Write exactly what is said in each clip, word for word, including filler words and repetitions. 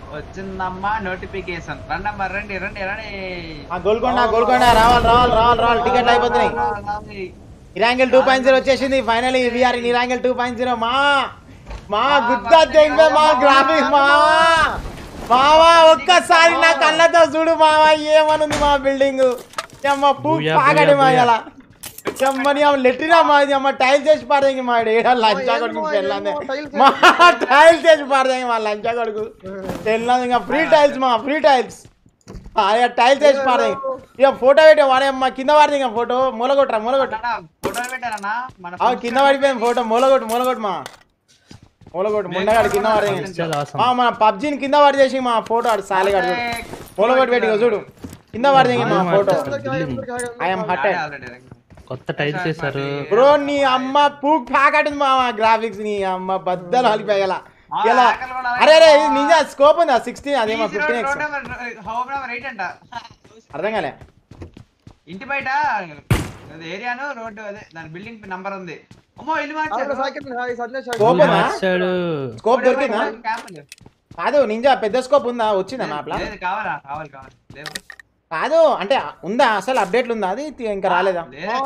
వచ్చిందమ్మా నోటిఫికేషన్ రండమ్మా రండి రండి రండి గోల్కొండ గోల్కొండ రావాలి రావాలి రావాలి రావాలి టికెట్లు అయిపోతున్నాయి ఇరాంగిల్ టూ పాయింట్ జీరో వచ్చేసింది finally we are in Erangel two point zero మా మా గుద్దా తెంగే మా గ్రాఫిక్స్ మా మావా ఒక్కసారి నా కళ్ళతో చూడు మావా ఏమనుంది మా బిల్డింగ్ అమ్మ పూ పాగడి మా ఇలా అమ్మని అమ్మ లెట్రినా మాది అమ్మ టైల్ చేసి పారదేంగి మా ఏడా లంచా కొడుకు పెళ్ళాందే మా టైల్ చేసి పారదేంగి మా లంచా కొడుకు పెళ్ళాంది ఇంకా ఫ్రీ టైల్స్ మా ఫ్రీ టైల్స్ అయ్యా టైల్ చేసి పారదేంగి ఇక ఫోటో పెట్టే వాడే అమ్మ కింద పారది ఇంకా ఫోటో మూలగొట్టరా మూలగొట్ట కింద పడిపోయింది ఫోటో మూలగొట్టు మూలగొట్టు మా మూలగొట్టు ముండగాడు కింద పడదేంగి మన పబ్జీని కింద పడి చేసి మా ఫోటో ఆడు సాలిగాడు చూడు మూలగొట్టు పెట్టి చూడు కింద పడదేంగి మా ఫోటో ఐఎమ్ హర్టెడ్ కొత్త టైల్స్ చేశారు బ్రో నీ అమ్మ పూక్ ప్యాకెట్ మా గ్రాఫిక్స్ నీ అమ్మ బద్దలు హలిపోయేలా ఇలా అరే అరే నిజా స్కోప్ ఉందా సిక్స్టీన్ అదేమో ఫిఫ్టీన్ ఎక్స్ అర్థం కాలే ఇంటి బయట ఏరియాను రోడ్డు అదే దాని బిల్డింగ్ నంబర్ ఉంది అమ్మో ఇల్లు మార్చాడు స్కోప్ దొరికిందా కాదు నింజా పెద్ద స్కోప్ ఉందా వచ్చిందా మ్యాప్ లా కావాలా కావాలి కావాలి కాదు అంటే ఉందా అసలు అప్డేట్లు ఉందా అది ఇంకా రాలేదా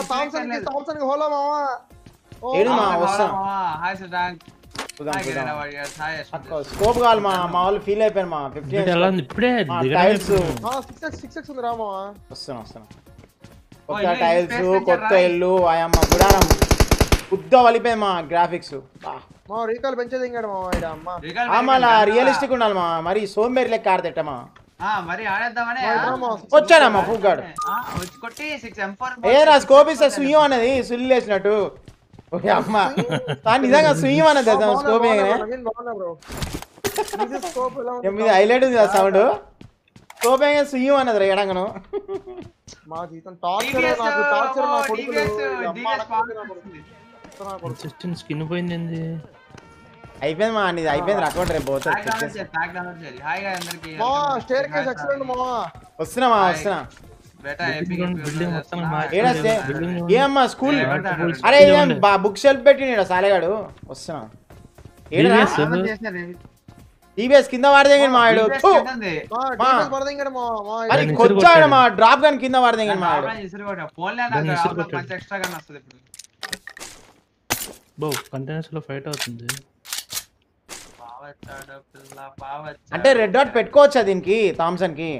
స్కోప్ కావాలి మా మా వాళ్ళు ఫీల్ అయిపోయారు మా ఫిఫ్టీ టైల్స్ వస్తున్నా వస్తున్నా కొత్త టైల్స్ కొత్త ఇల్లు ఆయమ్మ గుడారం ఉద్ద వలిపోయి మా గ్రాఫిక్స్ రియలిస్టిక్ ఉండాలి మా మరి సోంబేరి లెక్క ఆడతెట్టమా వచ్చాడమ్మా పూగాడు ఏ నా స్కోప్ ఇస్తే సుయ్యం అనేది సుల్లు వేసినట్టు అమ్మ నిజంగా సుయ్యం అనేది స్కోప్ మీద హైలైట్ ఉంది సౌండ్ స్కోప్ సుయ్యం అన్నది ఎడంగను స్కిన్ పోయింది అయిపోయింది మా నీది అయిపోయింది అకౌంట్ రేపు పోతుంది వస్తున్నా మా వస్తున్నా ఏమమ్మా స్కూల్ అరే బుక్ షెల్ఫ్ పెట్టి సాలేగాడు వస్తున్నా టీవీఎస్ కింద వాడదేంగ మాడు కొచ్చాడు మా డ్రాప్ గన్ కింద వాడదేంగ మాడు కంటైనర్స్ లో ఫైట్ అవుతుంది అంటే రెడ్ డాట్ పెట్టుకోవచ్చా దీనికి థామ్సన్ కి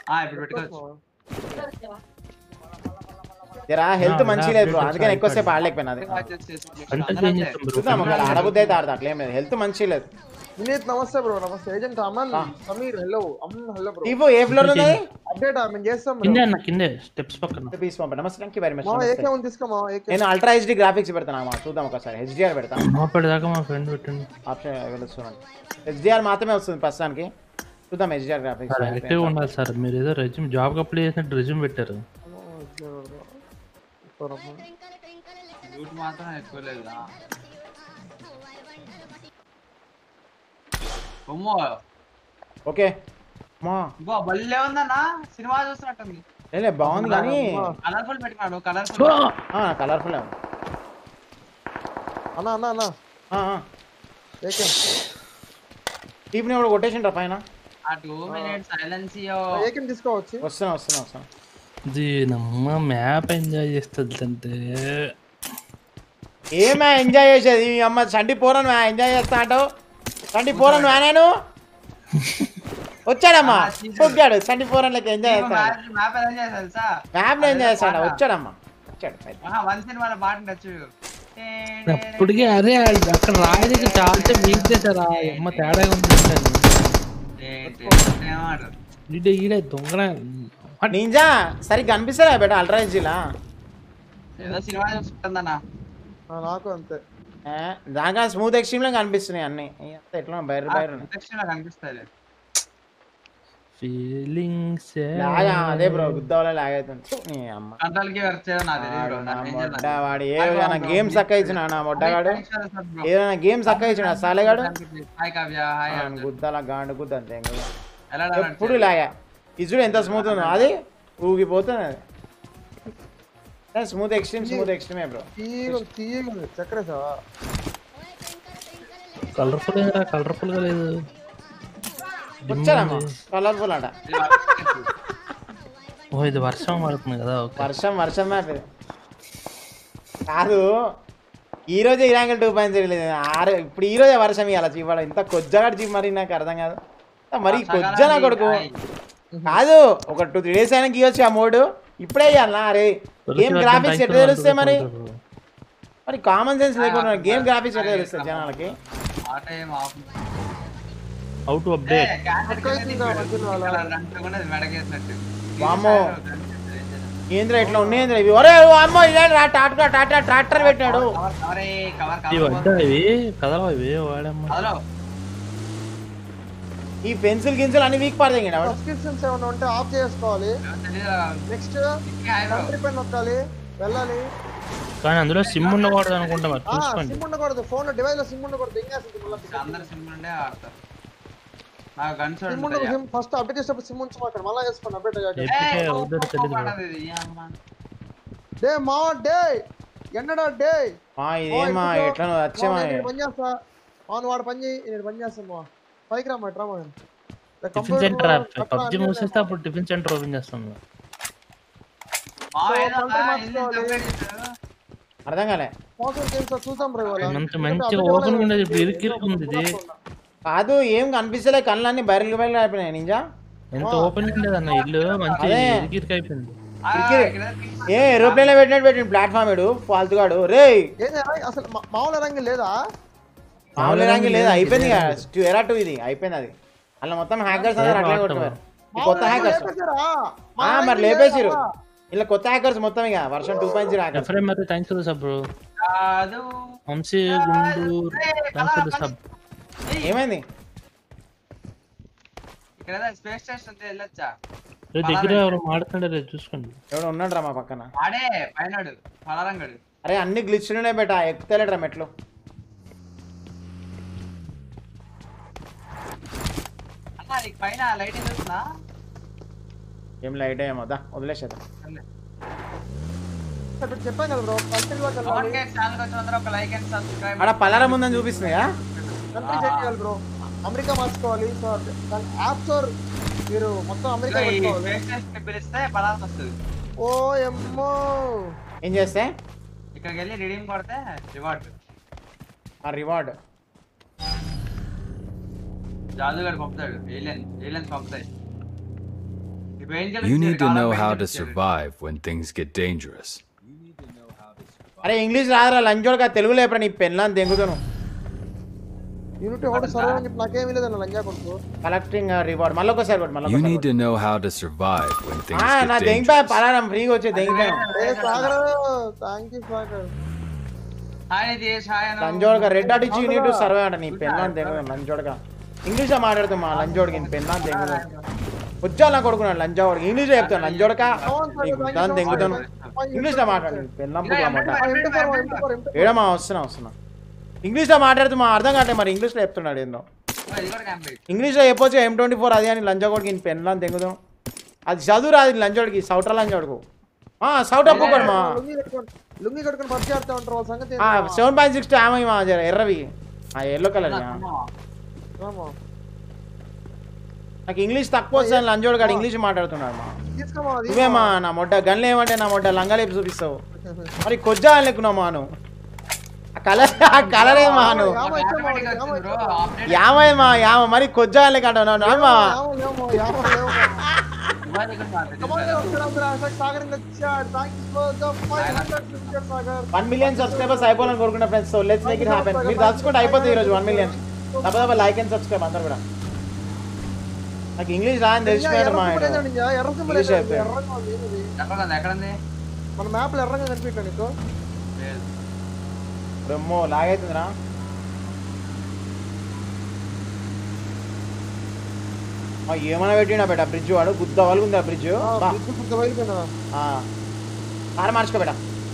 జరా హెల్త్ మంచి లేదు బ్రో అందుకని ఎక్కువసేపు ఆడలేకపోయినా చూద్దాం ఒకవేళ ఆడబుద్ధి అయితే ఆడతా అట్లేం లేదు హెల్త్ మంచి లేదు నమస్తే బ్రో నమస్తే agent Aman Sameer hello Aman hello bro ఇవో ఏ ఫ్లోర్ ఉంది అప్డేట్ ఆ నేను చేస్తాం కింద అన్న కింద స్టెప్స్ పక్కన పీస్ పంపండి నమస్తే థాంక్యూ వెరీ మచ్ మా ఏకే ఉంది తీసుకోమా ఏకే నేను అల్ట్రా హెచ్డి గ్రాఫిక్స్ పెడతాను మా చూద్దాం ఒకసారి హెచ్డిఆర్ పెడతా మాపడదాకా మా ఫ్రెండ్ పెట్టండి ఆప్షన్ అవైలబుల్ చూడండి హెచ్డిఆర్ మాత్రమే వస్తుంది ప్రస్తుతానికి చూద్దాం హెచ్డిఆర్ గ్రాఫిక్స్ యాక్టివ్ ఉండాలి సార్ మీరు ఏదో రెజ్యూమ్ జాబ్ కి అప్లై చేసినట్టు రెజ్యూమ్ పెట్టారు రూట్ మాత్రం ఎక్కువ లేదురా అమ్మో ఓకే మా బా బల్లే ఉందన్నా సినిమా చూస్తున్నట్టుంది లేలే బాగుంది కానీ కలర్ఫుల్ పెట్టినాడు కలర్ఫుల్ ఆ కలర్ఫుల్ అన్న అన్న అన్న ఆ ఆ ఏకే టీప్ ని కూడా కొట్టేసిండ్రా పైన ఆ two minutes silence yo AK తీసుకోవచ్చు వస్తున్నా వస్తున్నా వస్తున్నా దీనమ్మ మ్యాప్ ఎంజాయ్ చేస్తుంది అంటే ఏమే ఎంజాయ్ చేసేది ఈ అమ్మ చండి పోరను ఎంజాయ్ చేస్తా అంటావు చండి పోరను నేను వచ్చాడమ్మా పొగ్గాడు చండి పోరన్ లెక్క ఎంజాయ్ చేస్తాడు మ్యాప్ ఎంజాయ్ చేస్తాడు తెలుసా మ్యాప్ ఎంజాయ్ చేస్తాడు వచ్చాడమ్మా వచ్చాడు ఆహా వన్ సినిమాలో పాట ఉండొచ్చు అప్పటికే అరే అక్కడ రాయడానికి చాలా వీక్ చేశారా అమ్మ తేడా ఉంది ఈడే ఈడే దొంగ నింజా సరిగ్గా కనిపిస్తారా బేట అల్ట్రా హెచ్డీలా ఏదో సినిమా చూస్తుందన్నా నాకు అంతే దాకా స్మూత్ ఎక్స్ట్రీమ్ లో కనిపిస్తున్నాయి అన్ని ఎట్లా బయట బయట కనిపిస్తాయి ఫీలింగ్స్ అదే బ్రో గుద్దవల లాగ్ అవుతుంది వాడు ఏదైనా గేమ్స్ అక్క ఇచ్చిన నా మొడ్డగాడు ఏదైనా గేమ్స్ అక్క ఇచ్చిన సాలేగాడు గుద్దల గాండు గుద్ద అంతే ఎప్పుడు లాగా ఇజుడు ఎంత స్మూత్ ఉందో అది ఊగిపోతుంది అది స్మూత్ ఎక్స్ట్రీమ్ స్మూత్ ఎక్స్ట్రీమే బ్రో కలర్ఫుల్ కలర్ఫుల్ గా లేదు వచ్చారమ్మా కలర్ఫుల్ అంట. ఓ ఇది వర్షం పడుతుంది కదా. ఓకే వర్షం వర్షం మ్యాప్ ఇది కాదు. ఈ రోజే ఇరాంగల్ టూ పాయింట్ జీరో లేదు ఆరు ఇప్పుడు ఈ రోజే వర్షం ఇవ్వాలి ఇవాళ ఇంత కొజ్జగాడు చీ మరి నాకు అర్థం కాదు మరి కొజ్జ నా కొడుకు కాదు. ఒక టూ త్రీ డేస్ అయినా గీయొచ్చు ఆ మోడ్ ఇప్పుడే ఇవ్వాలనా? అరే గేమ్ గ్రాఫిక్స్ ఎట్లా తెలుస్తాయి మరి? మరి కామన్ సెన్స్ లేకుండా గేమ్ గ్రాఫిక్స్ ఎట్లా తెలుస్తాయి జనాలకి? హౌ టు అప్డేట్ వామ్మో ఏంద్ర ఇట్లా ఉన్నాయేంద్ర ఇవి? ఒరే అమ్మో ఇలా టాటా టాటా ట్రాక్టర్ పెట్టాడు. ఇవి వద్దా ఇవి కదలవా ఇవి వాడమ్మా. ఈ పెన్సిల్ గిన్సిల్ అన్ని వీక్ పడతాయి. సబ్స్క్రిప్షన్స్ ఏమైనా ఉంటే ఆఫ్ చేసుకోవాలి. నెక్స్ట్ కంట్రీ పైన నొక్కాలి వెళ్ళాలి. కానీ అందులో సిమ్ ఉండకూడదు అనుకుంటా మరి చూసుకోండి. సిమ్ ఉండకూడదు ఫోన్ లో డివైస్ లో సిమ్ ఉండకూడదు. ఇంకా అందరూ సిమ్ ఉండే ఆడతారు. నాకు గన్స్ సిమ్ ఉండదు. సిమ్ ఫస్ట్ అప్డేట్ చేసేటప్పుడు సిమ్ ఉంచి మాట్లాడు మళ్ళీ చేసుకోండి అప్డేట్ అయ్యాక. ఎపికే అవుతారో తెలియదు. డే మా డే ఎన్నడా డే మా ఇదేమా ఎట్లా వచ్చేమా పని చేస్తా అవును వాడు పని చేయి నేను పని చేస్తాను మా పైకి రా మా ట్రా మా టిఫిన్ సెంటర్ పబ్జి మూసేస్తే అప్పుడు టిఫిన్ సెంటర్ ఓపెన్ చేస్తాం. అర్థం కాలే చూసాం అంత మంచిగా ఓపెన్ ఉండేది ఇప్పుడు ఇరుకిరుకుంది ఇది. కాదు ఏం కనిపిస్తలే కళ్ళన్నీ బయలు బయలు అయిపోయినాయి నింజా. ఎంత ఓపెనింగ్ లేదన్న ఇల్లు మంచిగా ఇరుకిరికి అయిపోయింది. ఏ ఏరోప్లేన్ పెట్టినట్టు పెట్టింది ప్లాట్ఫామ్ ఏడు ఫాల్తుగాడు. రే అసలు మామూలు రంగు లేదా? మామూలు రంగు లేదా అయిపోయింది ఎరా టూ ఇది అయిపోయింది. అది అలా మొత్తం హ్యాకర్స్ అందరూ అట్లా కొట్టుకోరు. కొత్త హ్యాకర్స్ మరి లేపేసిరు ఇలా కొత్త హ్యాకర్స్ మొత్తం ఇక version two point zero hackers. మరి thanks for the sub bro. Vamshi గుండు థ్యాంక్స్ ఫర్ ద సబ్. ఏమైంది ఇక్కడ స్పేస్ స్టేషన్ ఉంది వెళ్ళొచ్చా? దగ్గర ఎవరు మాడుతుండే చూసుకోండి. ఎవడు ఉన్నాడు రా మా పక్కన ఆడే పైనడు పలరంగడు. అరే అన్ని గ్లిచ్లునే బేటా ఎక్కుతలేడు రా మెట్లు. అన్న నీకు పైన లైటింగ్ వస్తుందా? ఏం లైట్ ఏమో దా వదిలేసేద్దాం. చెప్పాను కదా బ్రో అక్కడ పలారం ఉందని చూపిస్తున్నాయా? కంట్రీ చేంజ్ చేయాలి బ్రో. అమెరికా మార్చుకోవాలి. సో యాప్ స్టోర్ మీరు మొత్తం అమెరికా పిలిస్తే పలారం వస్తుంది. ఓ ఎమ్మో ఏం చేస్తే ఇక్కడికి వెళ్ళి రిడీమ్ కొడితే రివార్డ్. ఆ రివార్డ్ జాదుగాడు పంపుతాడు. ఏలియన్ ఏలియన్స్ పంపుతాయి. You need to know how to survive when things get dangerous. అరే ఇంగ్లీష్ రాదురా లంజోడక తెలుగులో ఎప్పుడు నీ పెన్లాన్ దెంగుతాను. యూనిటీ హౌ టు సర్వైవ్ అని నాకేమీ లేదన్న లంజా కొడుకు. కలెక్టింగ్ రివార్డ్ మళ్ళీ ఒకసారి కొట్టు మళ్ళీ You need to know how to survive when things ఆ నా get దెంగిపా dangerous. పలారం ఫ్రీగా వచ్చే దెంగిపాను. ఏ Sagar thank you Sagar. Hi Desh hi అన్న. లంజోడక రెడ్ అట్ ఇచ్చి యూనిట్ టు సర్వైవ్ అంట నీ పెన్లాన్ దెంగుతాను లంజోడక. ఇంగ్లీష్ లో మాట్లాడుతాం మా లంజోడకి పెన్లాన్ దెంగుతాను. వచ్చా కొడుకున్నాడు లంజావాడికి ఇంగ్లీష్ లో చెప్తాను లంజోడక దాన్ని దెంగుతాను. ఇంగ్లీష్ లో మాట్లాడు పెన్లాంపుమాట ఏడమా వస్తున్నా వస్తున్నా ఇంగ్లీష్ లో మాట్లాడుతూ మా అర్థం కావట్లేదు మరి ఇంగ్లీష్ లో చెప్తున్నాడు ఏందో. ఇంగ్లీష్ లో చెప్పొచ్చు ఎం ట్వంటీ ఫోర్ అది అని లంజాకోడికి పెన్లాన్ దెంగుతాం. అది చదువు రాదు లంజోడికి సౌట లంజోడుకు సౌట్ అప్పుకోడు మా లుంగి కట్టుకొని పబ్జి ఆడుతూ ఉంటారు వాళ్ళ సంగతి. సెవెన్ పాయింట్ సిక్స్ ఆమె మా ఎర్రవి ఎల్లో కలర్. నాకు ఇంగ్లీష్ తక్కువ వస్తుంది లంజోడు కాదు ఇంగ్లీష్ మాట్లాడుతున్నాడు. నువ్వేమా నా మొడ్డ గన్లు ఏమంటే నా మొడ్డ లంగాలేపు చూపిస్తావు మరి కొజ్జా లెక్కున్నావు మాను ఆ కలర్ ఆ కలరే మాను యామేమా యామ మరి కొజ్జా లెక్క అంటున్నావు నామా. వన్ మిలియన్ సబ్స్క్రైబర్స్ అయిపోవాలని కోరుకున్న friends. So let's make it happen. మీరు తలుచుకుంటే అయిపోతుంది ఈరోజు వన్ మిలియన్. దబ్బ దబ్బ లైక్ అండ్ సబ్స్క్రైబ్ అందరు కూడా. నాకు ఇంగ్లీష్ రాని తెలిసిపోయాడు మా ఇంగ్లీష్ అయిపోయాడు. మన మ్యాప్ లో ఎర్రగా కనిపించా నీకు బ్రహ్మో లాగైతుందిరా. ఏమైనా పెట్టినా బేట బ్రిడ్జ్ వాడు గుద్ద వలుగుంది ఆ బ్రిడ్జ్. కారు మార్చుకోబేట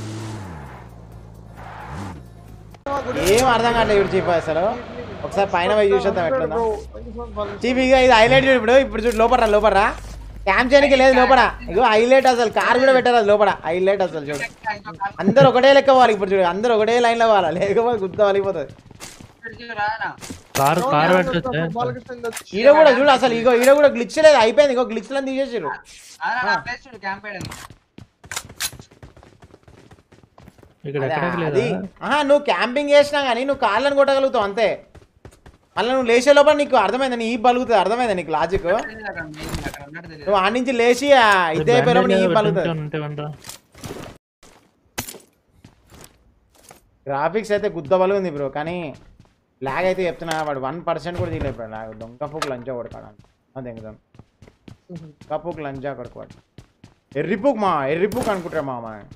ఏం అర్థం కావట్లేదు ఇప్పుడు చీఫ్ అసలు. ఒకసారి పైన పోయి చూసేద్దాం ఎట్లుందా చీఫ్. ఇక ఇది హైలైట్ ఇప్పుడు ఇప్పుడు చూడు లోపడరా లోపడరా క్యాంప్ చేయడానికి లేదు లోపల. ఇగో హైలైట్ అసలు కార్ కూడా పెట్టారు అది లోపల హైలైట్ అసలు చూడు. అందరు ఒకటే లెక్క పోవాలి ఇప్పుడు చూడు అందరు ఒకటే లైన్ లో పోవాలి లేకపోతే గుద్ద వలిగిపోతుంది. కారు కారు పెట్టొచ్చా బాలకృష్ణ వచ్చి ఈడ కూడా చూడు అసలు ఇగో ఈడ కూడా గ్లిచ్ లేదు అయిపోయింది ఇగో గ్లిచ్లను తీసేసారు అదే నా ప్లేస్ చూడు క్యాంప్ అయ్యాను ఇక్కడ అదే, ఎక్కడ అది లేదా ఆహా నువ్వు క్యాంపింగ్ చేసినా కానీ నువ్వు కాళ్ళని కొట్టగలుగుతావు అంతే మళ్ళీ నువ్వు లేచే లోపల నీకు అర్థమైందా నీ ఈ బలుగుతుంది అర్థమైందా నీకు లాజిక్ అక్కడ అక్కడ ఉన్నట్టు తెలియదు నువ్వు ఆ నుంచి లేచి ఆ ఇదే అయిపోయినప్పుడు నీ ఈ బలుగుతుంది ఉంటే వెనరా. గ్రాఫిక్స్ అయితే గుద్ద బలుగుంది బ్రో కానీ లాగ్ అయితే చెప్తున్నా వాడు వన్ పర్సెంట్ కూడా తీయలేదు బ్రో లాగ్ దొంగ పూకు లంచా కొడతాడు అదే కదా దొంగ పూకు లంచా కొడుకోవాడు ఎర్రిపూక్ మా ఎర్రిపూక్ అనుకుంటారు మా మా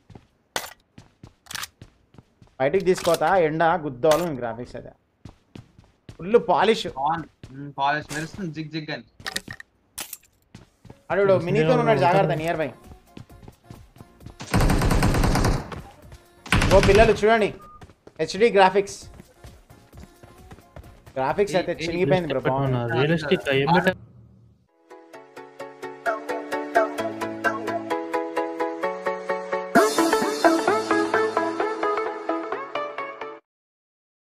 బయటికి తీసుకోతా ఎండ గుద్దవాళ్ళు గ్రాఫిక్స్ అయితే ఫుల్ పాలిష్ ఆన్ పాలిష్ మెరుస్తుంది జిగ్ జిగ్ అని అడు మినీతో ఉన్నాడు జాగ్రత్త నియర్ బై ఓ పిల్లలు చూడండి హెచ్డి గ్రాఫిక్స్ గ్రాఫిక్స్ అయితే చినిగిపోయింది బ్రో బాగుంది రియలిస్టిక్ ఏం పెట్ట